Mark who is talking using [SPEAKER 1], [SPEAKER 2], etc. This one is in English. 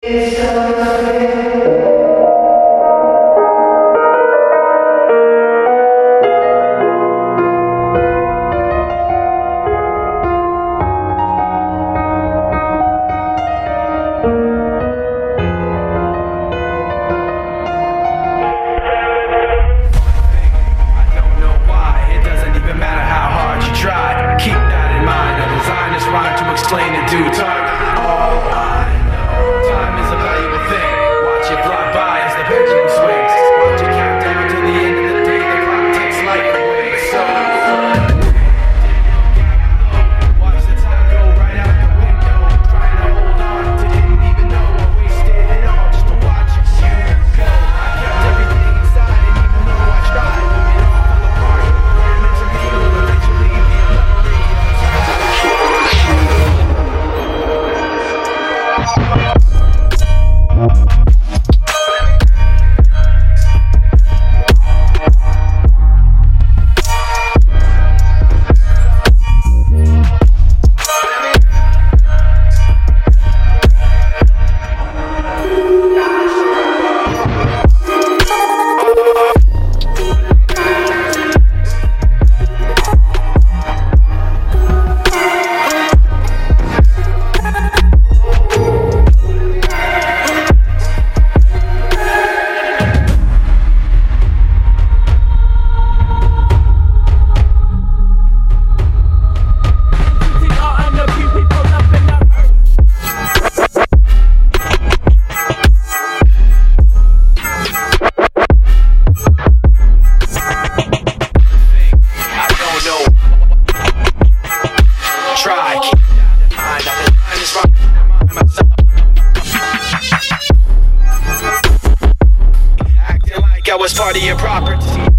[SPEAKER 1] Explain in due time. All I know, time is a valuable thing. Watch it fly by as the pendulum swings. Watch it count down to the end of the day. The clock takes light away. So watch the time go right out the window. Trying to hold on to didn't even know I wasted it all just to watch you go. I kept everything inside, and even though I tried, it all fell apart. What it meant to me will eventually be a memory. Acting like I was part of your property.